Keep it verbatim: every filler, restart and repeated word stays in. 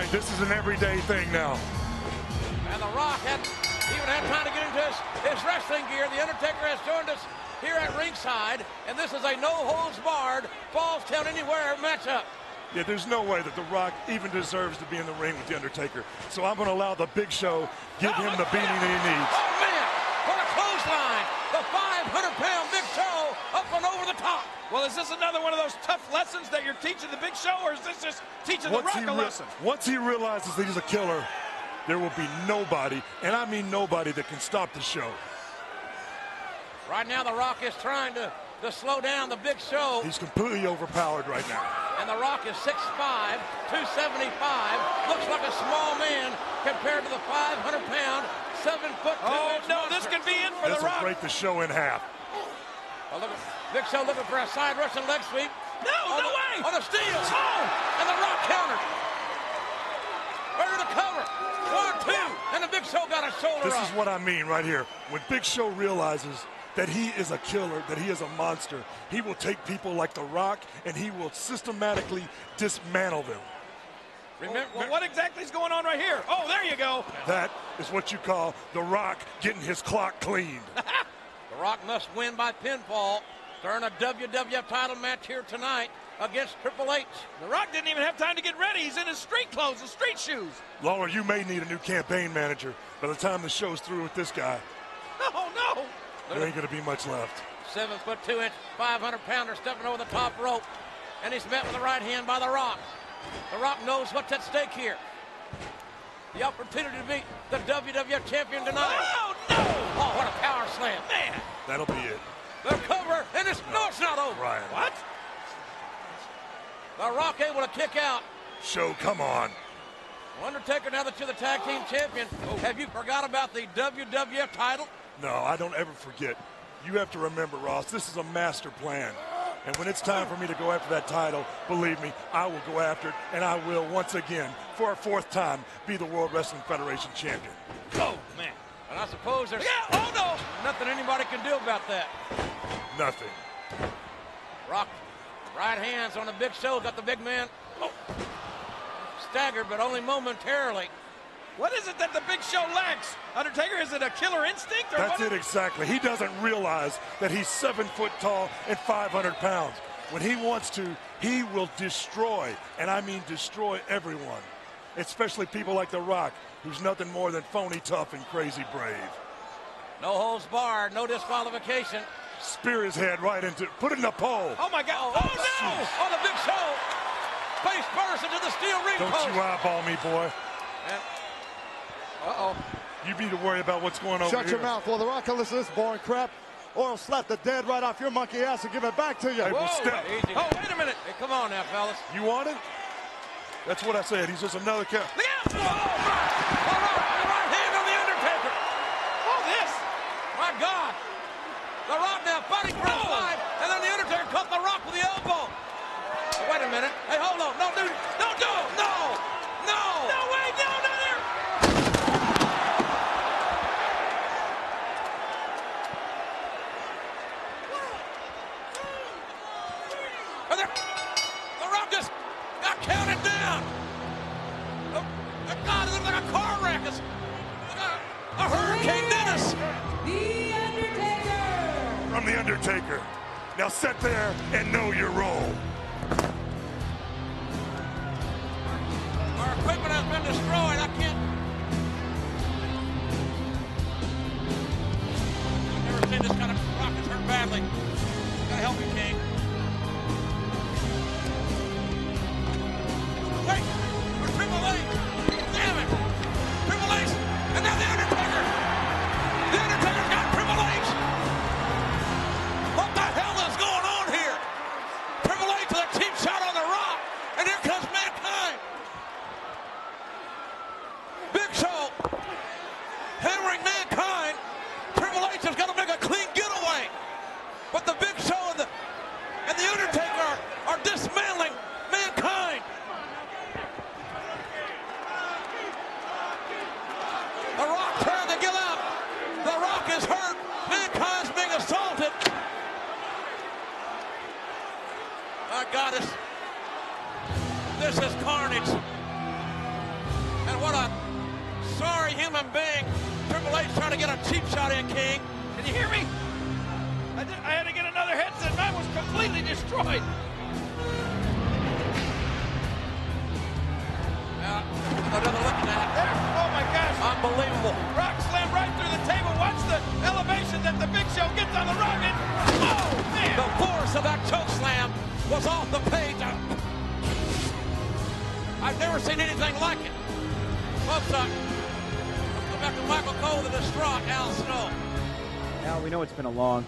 This is an everyday thing now. And The Rock hadn't even had time to get into his, his wrestling gear. The Undertaker has joined us here at ringside, and this is a no-holds-barred Falls Count Anywhere matchup. Yeah, there's no way that The Rock even deserves to be in the ring with The Undertaker. So I'm going to allow The Big Show give him the beating that he needs. Oh, man! What a clothesline! The five hundred pound Big Show up and over the top. Well, is this another one of those tough lessons that you're teaching The Big Show, or is this just teaching The Rock a lesson? Once he realizes that he's a killer, there will be nobody, and I mean nobody, that can stop the show. Right now, The Rock is trying to, to slow down The Big Show. He's completely overpowered right now. And The Rock is six five, two seventy-five. Looks like a small man compared to the five hundred pound, seven foot two Oh, inch no, monster. this could be in for This The will Rock. break the show in half. Oh, look at Big Show looking for a side Russian leg sweep. No, on no the, way. On the steel. Oh. And The Rock countered. Ready to cover. One, two. And the Big Show got a shoulder This up. is what I mean right here. When Big Show realizes that he is a killer, that he is a monster, he will take people like The Rock and he will systematically dismantle them. Remember, Well, what exactly is going on right here? Oh, there you go. That is what you call The Rock getting his clock cleaned. The Rock must win by pinfall during a W W F title match here tonight against Triple H. The Rock didn't even have time to get ready. He's in his street clothes, his street shoes. Lawler, you may need a new campaign manager. By the time the show's through with this guy, Oh, no. there ain't going to be much left. Seven foot two inch, five hundred pounder stepping over the top rope. And he's met with the right hand by The Rock. The Rock knows what's at stake here. The opportunity to beat the W W F champion tonight. Oh, no. Oh, what a power slam. Man. That'll be it. The cover, and it's, no, it's not over. Ryan. What? The Rock able to kick out. Show, come on. Well, Undertaker, now that you're the tag team champion, have you forgot about the W W F title? No, I don't ever forget. You have to remember, Ross, this is a master plan. And when it's time for me to go after that title, believe me, I will go after it, and I will once again, for a fourth time, be the World Wrestling Federation champion. Oh, man. And I suppose there's Yeah, oh, no. nothing anybody can do about that. Nothing. Rock, right hands on the Big Show, got the big man oh, staggered, but only momentarily. What is it that the Big Show lacks? Undertaker, is it a killer instinct? Or That's what? it exactly. He doesn't realize that he's seven foot tall and five hundred pounds. When he wants to, he will destroy, and I mean destroy everyone, especially people like The Rock, who's nothing more than phony tough and crazy brave. No holds barred, no disqualification. Spear his head right into, put it in the pole. Oh, my God. Oh, no. On the Big Show, face first into the steel ring Don't post. you eyeball me, boy. And, uh-oh. You need to worry about what's going on over Shut here. your mouth. Well, The Rock can listen to this boring crap, or he'll slap the dead right off your monkey ass and give it back to you. Hey, well, Whoa, step. easy. Oh, wait a minute. Hey, come on now, fellas. You want it? That's what I said. He's just another cat. Look out. Oh, the Rock, the right hand on the Undertaker. Oh, this. My God. The Rock now fighting for his Oh. life, and then the Undertaker caught The Rock with the elbow. Oh, wait a minute. Hey, hold on. No, dude. Don't do it. No. No. No way. No, no, there. And there- The Rock just got counted down. Oh, God, it looks like a car wreck. It's a, a Hurricane Dennis. The Undertaker. From The Undertaker. Now sit there and know your role. Our equipment has been destroyed. I can't. I've never seen this kind of Rock is hurt badly. Gotta help me, King. Wait, for Triple H. Damn it. Triple H. And now The Undertaker. The Undertaker's got Triple H. What the hell is going on here? Triple H with a cheap shot on The Rock. And here comes Mankind. Big Show hammering Mankind. Triple H has got to make a clean getaway. But the Big Show and the, and the Undertaker are, are dismantling Mankind. The Rock trying to get out. The Rock is hurt. Mankind's being assaulted. My God, this, this is carnage. what a sorry human being. Triple H trying to get a cheap shot in, King. Can you hear me? I, did, I had to get another headset. Mine was completely destroyed. Uh, another look at that. There. Oh, my gosh. Unbelievable. Rock slammed right through the table. Watch the elevation that the Big Show gets on the Rock. And, oh, man. The force of that choke slam was off the page. I've never seen anything like it. Folks, uh, let's go back to Michael Cole, the distraught Al Snow. Now we know it's been a long